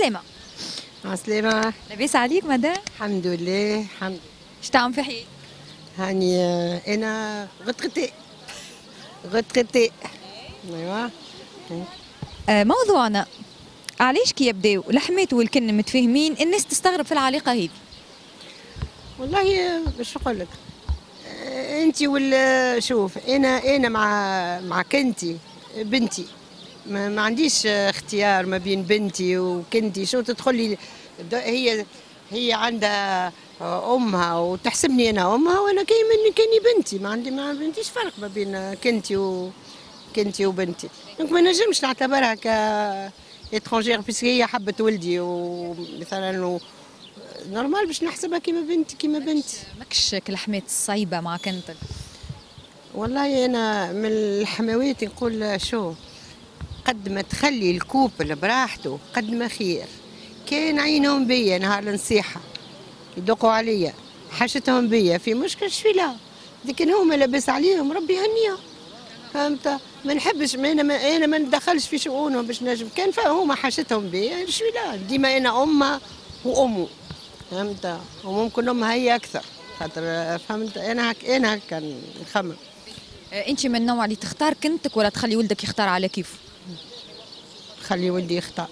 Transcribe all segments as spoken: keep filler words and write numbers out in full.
عسلامة. عسلامة. لاباس عليك مدام؟ الحمد لله الحمد. شتعمل في حياتك؟ هاني أنا غتغتي غتغتي أيوا. آه موضوعنا علاش كي يبداو الحمات والكن متفاهمين الناس تستغرب في العلاقة هذه؟ والله باش نقول لك أنت ولا شوف أنا أنا مع مع كنتي بنتي ما, ما عنديش اختيار ما بين بنتي وكنتي شو تدخل لي هي هي عندها امها وتحسبني انا امها وانا كاين مني كاني بنتي ما عندي ما عنديش فرق ما بين كنتي وكنتي وبنتي دونك ما نجمش نعتبرها ك اترونجير بس هي حبت ولدي ومثلا نورمال باش نحسبها كيما بنتي كيما بنتي. ماكش كالحمات الصعيبه مع كنتك؟ والله انا من الحموات نقول شو قد ما تخلي الكوبل براحته قد ما خير. كان عينهم بيا نهار النصيحة يدقوا عليا حاجتهم بيا في مشكل شفي لها لكن هما لاباس عليهم ربي يهنيهم فهمت. ما نحبش ما انا ما انا ما ندخلش في شؤونهم باش نجم كان هما حاجتهم بيا شفي لها ديما انا امها وامه فهمت. وممكن امها هي اكثر خاطر فهمت انا هك انا هكا نخمم. انت من النوع اللي تختار كنتك ولا تخلي ولدك يختار على كيفه؟ خلي ولدي يختار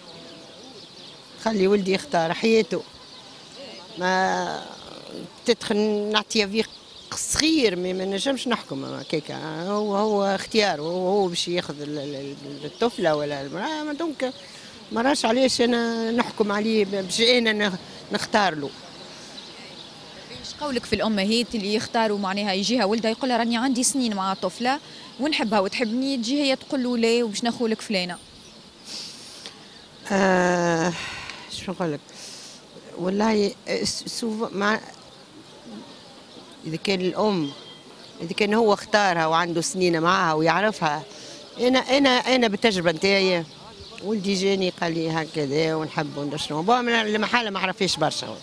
خلي ولدي يختار حياته ما تدخل نعطيه في صغير ما نجمش نحكم هكاكا هو هو اختيار هو هو باش ياخذ الطفله ولا المراه دونك ما راش علاش انا نحكم عليه باش انا نختار له. ايش قولك في الامهات اللي يختاروا معناها يجيها ولدها يقول لها راني عندي سنين مع طفله ونحبها وتحبني تجي هي تقول له لا وباش ناخذ فلانه؟ آه شو نقول لك والله سوف مع اذا كان الام اذا كان هو اختارها وعنده سنين معها ويعرفها. انا انا انا بالتجربه نتاعي ولدي جاني قال لي هكذا ونحب ونشنو بون المحاله ما عرفيش برشا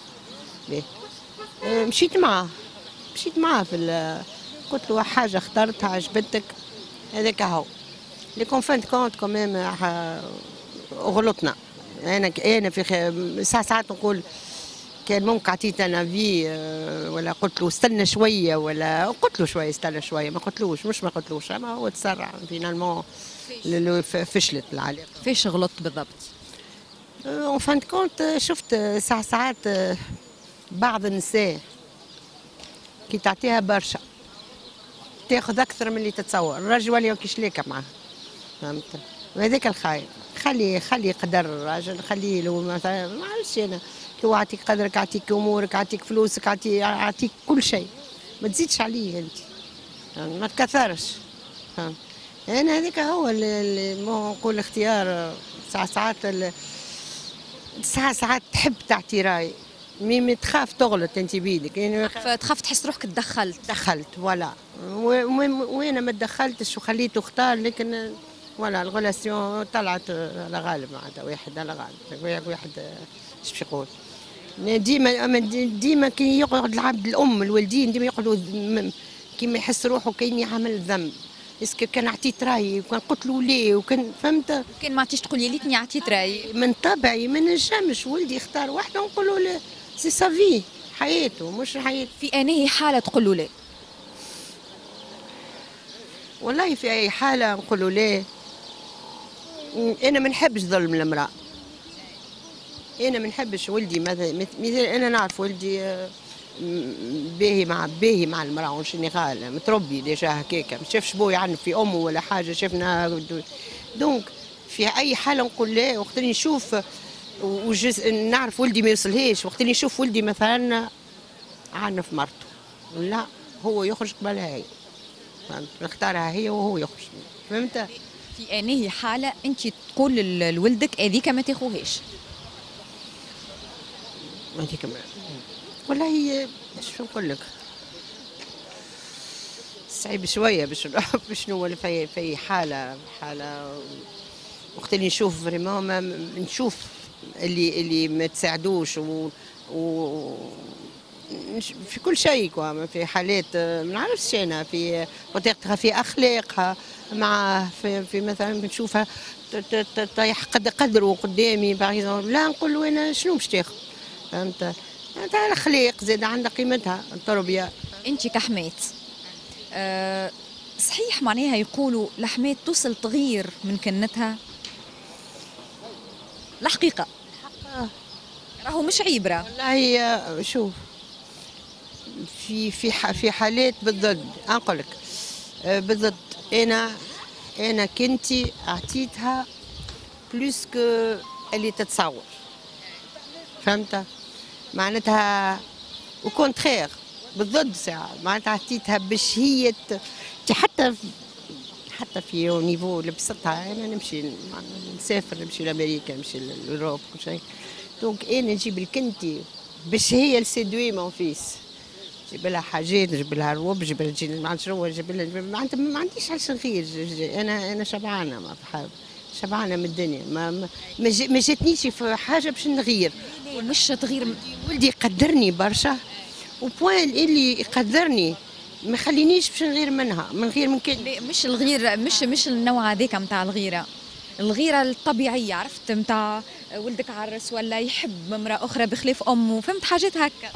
مشيت معاه مشيت معاه في قلت له حاجه اخترتها عجبتك هذاك هو لكن فانت كونت كمان غلطنا. انا انا في ساعات ساعات نقول كان ممكن عطيت انا في ولا قلت له استنى شويه ولا قلت له شويه استنى شويه ما قلتلوش مش ما قلتلوش اما هو تسرع فينالمون فشلت العلاقه. فيش غلطت بالضبط؟ اون فان كونت شفت ساعات ساعات بعض النساء كي تعطيها برشا تاخذ اكثر من اللي تتصور. الراجل يولي كيشليكه معاه فهمت. وهذاك الخايب خلي خلي قدر الراجل خليه له مثلا ما عرفتش انا هو يعطيك قدرك يعطيك امورك يعطيك فلوسك يعطيك كل شيء ما تزيدش عليه انت يعني ما تكثرش فهمت. انا هذاك هو اللي نقول اختيار. ساعات ساعات ساعات ساعات تحب تعطي راي مي تخاف تغلط انت بيدك يعني فتخاف تحس روحك تدخلت دخلت ولا وانا ما تدخلتش وخليته اختار لكن ولا الغولاسيون طلعت على غالب معناتها واحد على غالب واحد ايش باش يقول ديما ديما كي يقعد العبد الام الوالدين ديما يقعدوا كيما يحس روحه كأني عمل ذنب اسكو كان عطيت رايي وكان قلت له ليه وكان فهمت كان ما عطيتش تقول يا ليتني عطيت رايي. من طبعي ما نجمش ولدي يختار واحده ونقول له لا سي سافي حياته مش حياتي. في انهي حاله تقول له لا؟ والله في اي حاله نقول له لا. انا ما نحبش ظلم المراه. انا ما نحبش ولدي مثلا انا نعرف ولدي باهي مع باهي مع المراه اون جينيرال متربي ديجا هكاكا ما شافش بو يعنف في امه ولا حاجه شفنا دونك في اي حاله نقول لا. وقت اللي نشوف وجز... نعرف ولدي ما يوصلهاش وقت اللي نشوف ولدي مثلا عنف مرته لا هو يخرج قبلها هي فهمت نختارها هي وهو يخرج فهمت. في انهي حاله انت تقول لولدك هذيك ما تاخوهاش؟ هذيك والله شو نقول لك صعيب شويه باش شنو في في حاله حاله وقت اللي نشوف فريمون نشوف اللي اللي ما تساعدوش و, و في كل شيء كوا، في حالات ما نعرفش انا، في بطريقتها، في اخلاقها، مع في, في مثلا بنشوفها طيح قد قدره قدامي باغ لا نقول له انا شنو باش تاخذ، فهمت؟ تاع الاخلاق زاد عندها قيمتها، التربيه. انت كحمات أه صحيح معناها يقولوا الحمات توصل تغير من كنتها؟ الحقيقه آه. راهو مش عبره. والله شوف، في في في حالات بالضد نقول لك بالضد، انا انا كنتي اعطيتها بلوس كو اللي تتصور، فهمت؟ معناتها وكونتخير بالضد ساعه، معناتها اعطيتها باش هي حتى حتى في نيفو لبستها. انا نمشي نسافر، نمشي لامريكا، نمشي لاوروب، كل شيء. دونك انا نجيب الكنتي باش هي السيدوي مون فيس، نجيب لها حاجات، نجيب لها روب، نجيب لها ما عرفتش شنو، نجيب لها معناتها ما عنديش علاش نغير. انا انا شبعانه، ما بحال شبعانه من الدنيا، ما ما, ما جاتنيش في حاجه باش نغير. مش تغيير، ولدي يقدرني برشا، وبوان اللي يقدرني ما خلينيش باش نغير منها، من غير من كده. مش الغير، مش مش النوع هذاك نتاع الغيره، الغيره الطبيعيه، عرفت؟ نتاع ولدك عرس ولا يحب امراه اخرى بخلاف امه، فهمت؟ حاجات هكا.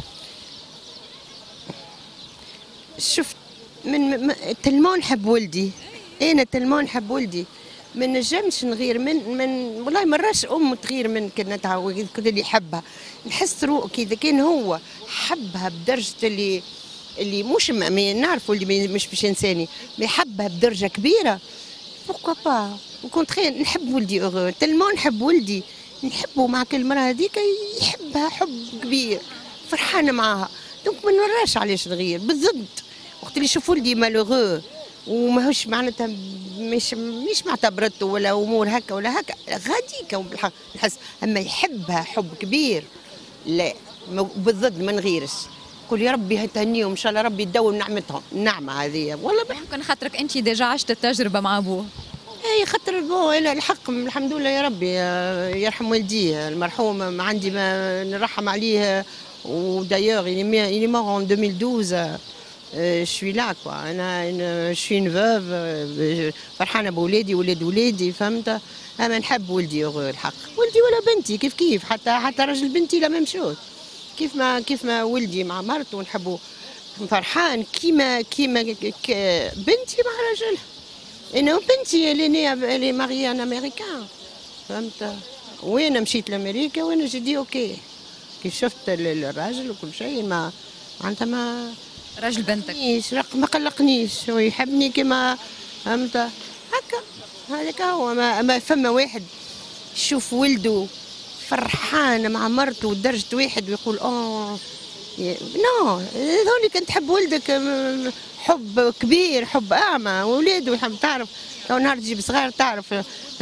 شفت من تلمون نحب ولدي، انا تلمون نحب ولدي، ما نجمش نغير من من والله مراش ام تغير من كنتها كل اللي يحبها. نحس رو كي كان هو حبها بدرجه اللي اللي مش ما نعرفوا اللي مش باش انساني، ما يحبها بدرجه كبيره، بوكوا با. وكنت خير نحب ولدي اوغو تلمون نحب ولدي، نحبه مع كل مرة هذيك يحبها حب كبير، فرحانه معاها. دونك ما نوراش علاش نغير بالضبط. وقت اللي يشوف ولدي مالوغو وماهوش معناتها مش مش معتبرته ولا امور هكا ولا هكا غاديكا بالحق نحس، اما يحبها حب كبير لا بالضبط ما نغيرش. قول يا ربي تهنيهم ان شاء الله، ربي يدوم نعمتهم النعمه هذه والله. يمكن خاطرك انت ديجا عشت التجربه مع ابوه. اي خاطر بو انا الحق الحمد لله يا ربي يرحم والديه المرحوم، ما عندي ما نرحم عليه. ودايوغ il est mort en deux mille douze. je suis là quoi. انا je suis une veuve فرحانه بولادي ولاد ولادي، فهمت؟ اما نحب ولدي الحق، ولدي ولا بنتي كيف كيف، حتى حتى راجل بنتي لا ميم شوز، كيف ما كيف ما ولدي مع مرته ونحبه فرحان كيما كيما بنتي مع راجلها. انا بنتي اللي نيه اللي ماريي ان امريكان، فهمت؟ وين مشيت لامريكا وانا جدي اوكي، كي شفت الراجل وكل شيء ما معناتها ما راجل بنتك ما قلقنيش، هو يحبني كما فهمت هكا. هذاك هو. ما, ما فما واحد يشوف ولده فرحان مع مرته لدرجه واحد ويقول اه نو هذول كنت تحب ولدك حب كبير، حب اعمى، وولاده يحب تعرف لو نهار تجيب صغار تعرف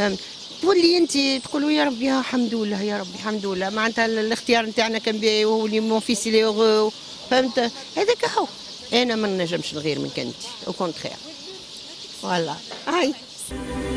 تولي انت تقولوا يا ربي يا الحمد لله يا ربي الحمد لله، معناتها الاختيار نتاعنا كان باهي وهو اللي مون فيس لي اوغو، فهمت؟ هذاك هو. انا ما نجمش نغير من كنتي او كونتخير فوالا. هاي